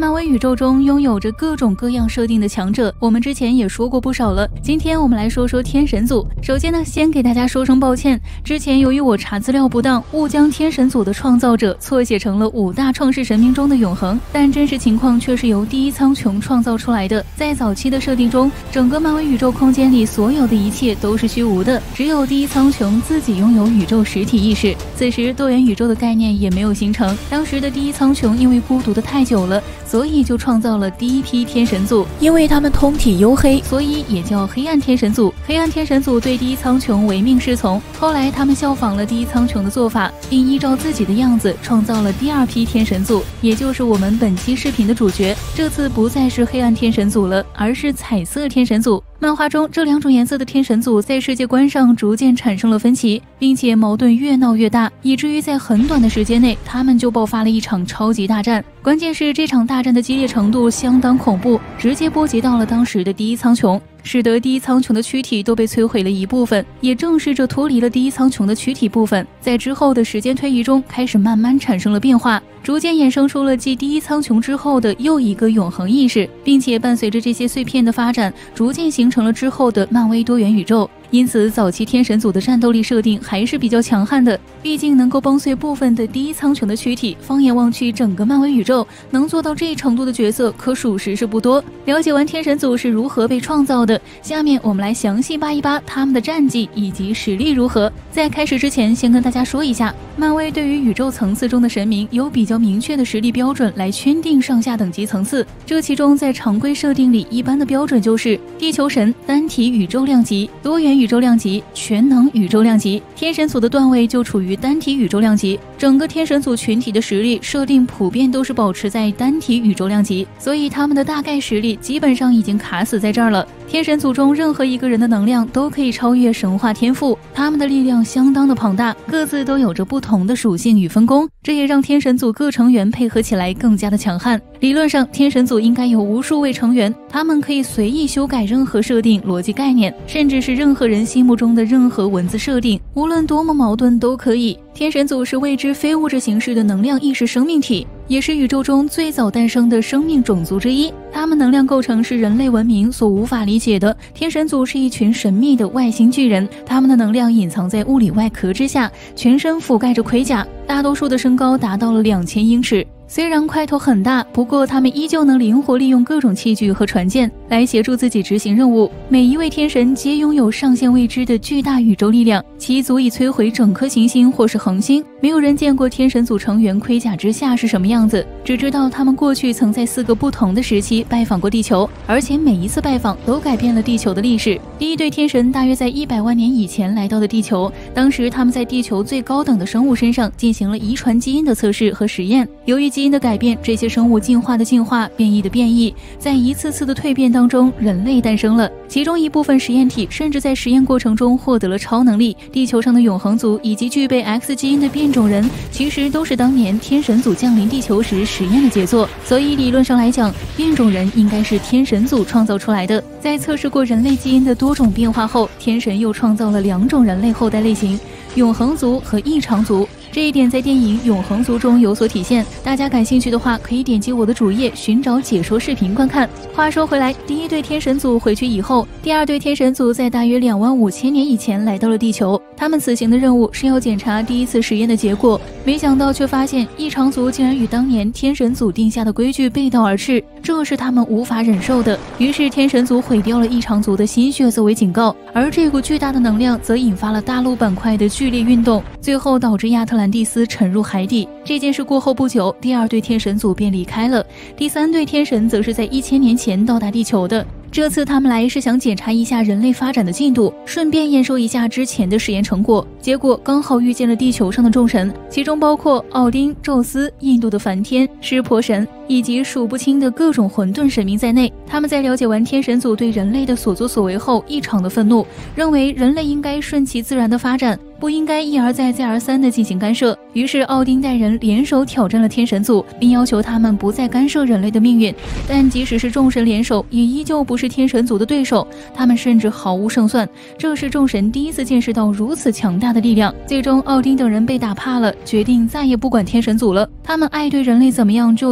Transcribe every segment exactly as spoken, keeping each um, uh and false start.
漫威宇宙中拥有着各种各样设定的强者，我们之前也说过不少了。今天我们来说说天神组。首先呢，先给大家说声抱歉，之前由于我查资料不当，误将天神组的创造者错写成了五大创世神明中的永恒，但真实情况却是由第一苍穹创造出来的。在早期的设定中，整个漫威宇宙空间里所有的一切都是虚无的，只有第一苍穹自己拥有宇宙实体意识。此时多元宇宙的概念也没有形成，当时的第一苍穹因为孤独的太久了，所以就创造了第一批天神组。因为他们通体黝黑，所以也叫黑暗天神组。黑暗天神组对第一苍穹唯命是从，后来他们效仿了第一苍穹的做法，并依照自己的样子创造了第二批天神组，也就是我们本期视频的主角。这次不再是黑暗天神组了，而是彩色天神组。漫画中这两种颜色的天神组在世界观上逐渐产生了分歧，并且矛盾越闹越大，以至于在很短的时间内他们就爆发了一场超级大战。关键是这场大战的激烈程度相当恐怖，直接波及到了当时的第一苍穹，使得第一苍穹的躯体都被摧毁了一部分。也正是这脱离了第一苍穹的躯体部分，在之后的时间推移中开始慢慢产生了变化，逐渐衍生出了继第一苍穹之后的又一个永恒意识，并且伴随着这些碎片的发展，逐渐形成了之后的漫威多元宇宙。因此早期天神组的战斗力设定还是比较强悍的，毕竟能够崩碎部分的第一苍穹的躯体，放眼望去整个漫威宇宙能做到这程度的角色可属实是不多。了解完天神组是如何被创造的，下面我们来详细扒一扒他们的战绩以及实力如何。在开始之前，先跟大家说一下，漫威对于宇宙层次中的神明有比较明确的实力标准来圈定上下等级层次。这其中在常规设定里，一般的标准就是地球神、单体宇宙量级、多元宇宙量级、全能宇宙量级。天神组的段位就处于单体宇宙量级，整个天神组群体的实力设定普遍都是保持在单体宇宙量级，所以他们的大概实力基本上已经卡死在这儿了。天神组中任何一个人的能量都可以超越神话天赋，他们的力量相当的庞大，各自都有着不同的属性与分工，这也让天神组各成员配合起来更加的强悍。理论上天神组应该有无数位成员，他们可以随意修改任何设定、逻辑概念，甚至是任何人心目中的任何文字设定，无论多么矛盾都可以。天神组是未知非物质形式的能量意识生命体，也是宇宙中最早诞生的生命种族之一，他们能量构成是人类文明所无法理解的。天神组是一群神秘的外星巨人，他们的能量隐藏在物理外壳之下，全身覆盖着盔甲，大多数的身高达到了两千英尺。虽然块头很大，不过他们依旧能灵活利用各种器具和船舰来协助自己执行任务。每一位天神皆拥有上限未知的巨大宇宙力量，其足以摧毁整颗行星或是恒星。没有人见过天神组成员盔甲之下是什么样子，只知道他们过去曾在四个不同的时期拜访过地球，而且每一次拜访都改变了地球的历史。第一对天神大约在一百万年以前来到的地球，当时他们在地球最高等的生物身上进行了遗传基因的测试和实验。由于基因的改变，这些生物进化的进化，变异的变异，在一次次的蜕变当中，人类诞生了。其中一部分实验体甚至在实验过程中获得了超能力。地球上的永恒族以及具备 X 基因的变种人，其实都是当年天神组降临地球时实验的杰作。所以理论上来讲，变种人应该是天神组创造出来的。在测试过人类基因的多种变化后，天神又创造了两种人类后代类型，永恒族和异常族。这一点在电影《永恒族》中有所体现，大家感兴趣的话可以点击我的主页寻找解说视频观看。话说回来，第一对天神组回去以后，第二对天神组在大约两万五千年以前来到了地球。他们此行的任务是要检查第一次实验的结果，没想到却发现异常族竟然与当年天神组定下的规矩背道而驰，这是他们无法忍受的。于是天神组毁掉了异常族的心血作为警告，而这股巨大的能量则引发了大陆板块的剧烈运动，最后导致亚特兰蒂斯沉入海底。这件事过后不久，第二对天神组便离开了，第三对天神则是在一千年前到达地球的。这次他们来是想检查一下人类发展的进度，顺便验收一下之前的实验成果。结果刚好遇见了地球上的众神，其中包括奥丁、宙斯、印度的梵天、湿婆神以及数不清的各种混沌神明在内。他们在了解完天神组对人类的所作所为后，异常的愤怒，认为人类应该顺其自然的发展，不应该一而再再而三的进行干涉。于是奥丁带人联手挑战了天神组，并要求他们不再干涉人类的命运。但即使是众神联手，也依旧不是天神组的对手，他们甚至毫无胜算。这是众神第一次见识到如此强大的力量。最终奥丁等人被打怕了，决定再也不管天神组了，他们爱对人类怎么样就怎么样，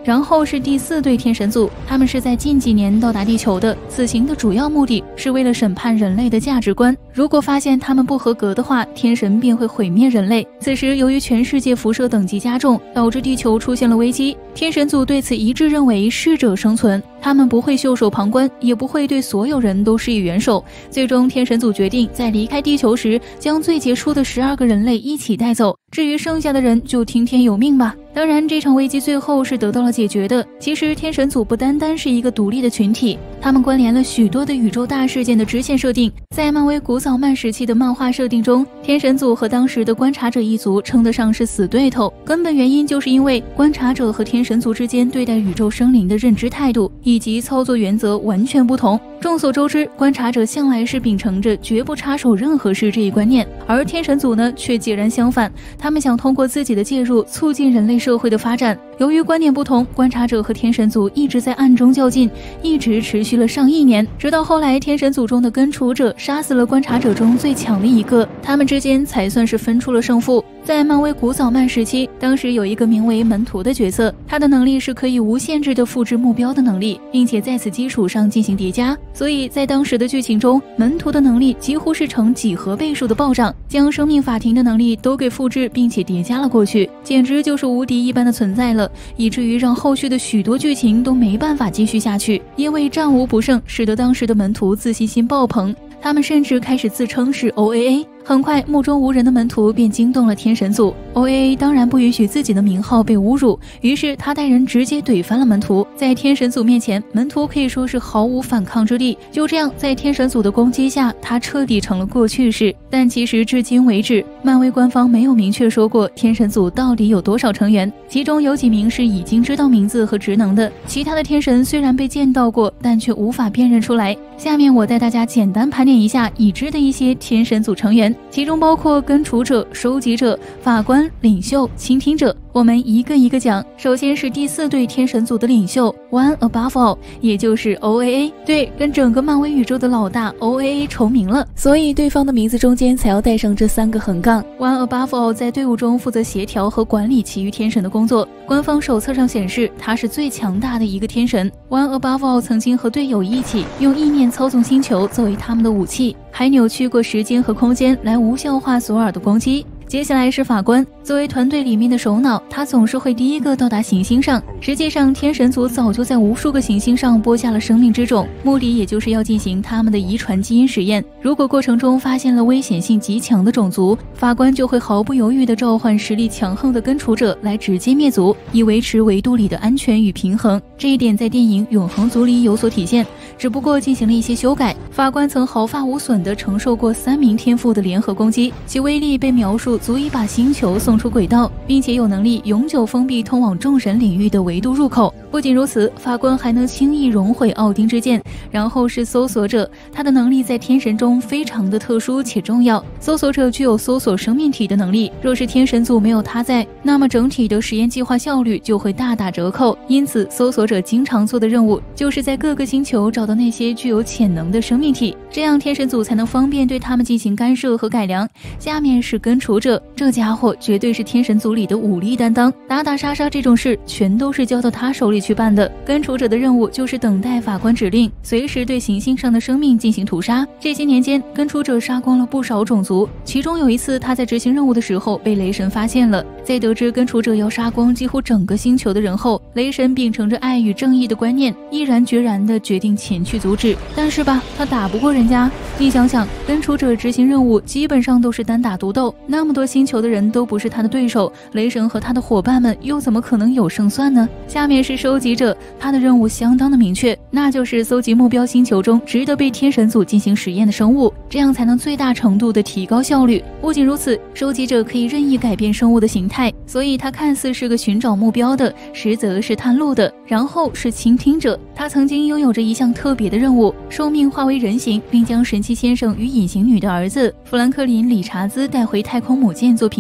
然后是第四对天神组，他们是在近几年到达地球的，此行的主要目的是为了审判人类的价值观。如果发现他们不合格的话，天神便会毁灭人类。此时由于全世界辐射等级加重，导致地球出现了危机，天神组对此一致认为适者生存，他们不会袖手旁观，也不会对所有人都施以援手。最终天神组决定在离开地球时将最杰出的十二个人类一起带走，至于剩下的人就听天由命吧。当然这场危机最后是得到了解决的。其实天神组不单单是一个独立的群体，他们关联了许多的宇宙大事件的支线设定。在漫威古早漫时期的漫画设定中，天神组和当时的观察者一族称得上是死对头，根本原因就是因为观察者和天神族之间对待宇宙生灵的认知态度以及操作原则完全不同。众所周知，观察者向来是秉承着绝不插手任何事这一观念，而天神组呢却截然相反，他们想通过自己的介入促进人类社会的发展。由于观念不同，观察者和天神族一直在暗中较劲，一直持续了上亿年，直到后来天神族中的根除者杀死了观察者中最强的一个，他们之间才算是分出了胜负。在漫威古早漫时期，当时有一个名为门徒的角色，他的能力是可以无限制的复制目标的能力，并且在此基础上进行叠加，所以在当时的剧情中，门徒的能力几乎是呈几何倍数的暴涨，将生命法庭的能力都给复制并且叠加了过去，简直就是无敌一般的存在了，以至于让后续的许多剧情都没办法继续下去。因为战无不胜，使得当时的门徒自信心爆棚，他们甚至开始自称是 O A A。 很快目中无人的门徒便惊动了天神组， O A A 当然不允许自己的名号被侮辱，于是他带人直接怼翻了门徒。在天神组面前，门徒可以说是毫无反抗之力，就这样在天神组的攻击下，他彻底成了过去式。但其实至今为止，漫威官方没有明确说过天神组到底有多少成员，其中有几名是已经知道名字和职能的，其他的天神虽然被见到过，但却无法辨认出来。下面我带大家简单盘点一下已知的一些天神组成员，其中包括根除者、收集者、法官、领袖、倾听者。我们一个一个讲。首先是第四对天神组的领袖 One Above All， 也就是 O A A。 对，跟整个漫威宇宙的老大 O A A 重名了，所以对方的名字中间才要带上这三个横杠。 One Above All 在队伍中负责协调和管理其余天神的工作，官方手册上显示他是最强大的一个天神。 One Above All 曾经和队友一起用意念操纵星球作为他们的武器，还扭曲过时间和空间来无效化索尔的攻击。接下来是法官，作为团队里面的首脑，他总是会第一个到达行星上。实际上天神族早就在无数个行星上播下了生命之种，目的也就是要进行他们的遗传基因实验。如果过程中发现了危险性极强的种族，法官就会毫不犹豫地召唤实力强横的根除者来直接灭族，以维持维度里的安全与平衡。这一点在电影《永恒族》里有所体现，只不过进行了一些修改。法官曾毫发无损地承受过三名天赋的联合攻击，其威力被描述足以把星球送出轨道，并且有能力永久封闭通往众神领域的维度入口。不仅如此，法官还能轻易熔毁奥丁之剑。然后是搜索者，他的能力在天神中非常的特殊且重要。搜索者具有搜索生命体的能力，若是天神组没有他在，那么整体的实验计划效率就会大打折扣。因此搜索者经常做的任务就是在各个星球找到那些具有潜能的生命体，这样天神组才能方便对他们进行干涉和改良。下面是根除者，这家伙绝对是天神组里的武力担当，打打杀杀这种事全都是交到他手里去办的。根除者的任务就是等待法官指令，随时对行星上的生命进行屠杀。这些年间，根除者杀光了不少种族，其中有一次他在执行任务的时候被雷神发现了。在得知根除者要杀光几乎整个星球的人后，雷神秉承着爱与正义的观念，毅然决然地决定前去阻止。但是吧，他打不过人家。你想想，根除者执行任务基本上都是单打独斗，那么多星球的人都不是他的对手，雷神和他的伙伴们又怎么可能有胜算呢？下面是收集者，他的任务相当的明确，那就是搜集目标星球中值得被天神组进行实验的生物，这样才能最大程度的提高效率。不仅如此，收集者可以任意改变生物的形态，所以他看似是个寻找目标的，实则是探路的。然后是倾听者，他曾经拥有着一项特别的任务，受命化为人形，并将神奇先生与隐形女的儿子富兰克林·理查兹带回太空母舰做评价。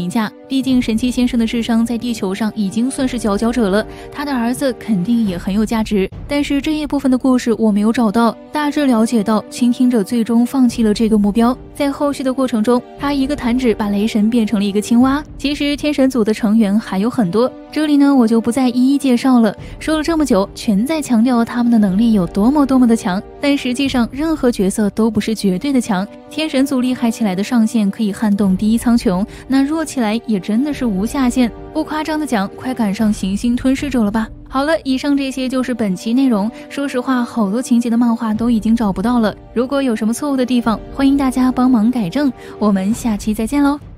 毕竟神奇先生的智商在地球上已经算是佼佼者了，他的儿子肯定也很有价值。但是这一部分的故事我没有找到，大致了解到倾听者最终放弃了这个目标，在后续的过程中，他一个弹指把雷神变成了一个青蛙。其实天神组的成员还有很多，这里呢我就不再一一介绍了。说了这么久，全在强调他们的能力有多么多么的强，但实际上任何角色都不是绝对的强。天神组厉害起来的上限可以撼动第一苍穹，那弱起来也真的是无下限。不夸张的讲，快赶上行星吞噬者了吧。好了，以上这些就是本期内容。说实话，好多情节的漫画都已经找不到了，如果有什么错误的地方，欢迎大家帮忙改正。我们下期再见喽。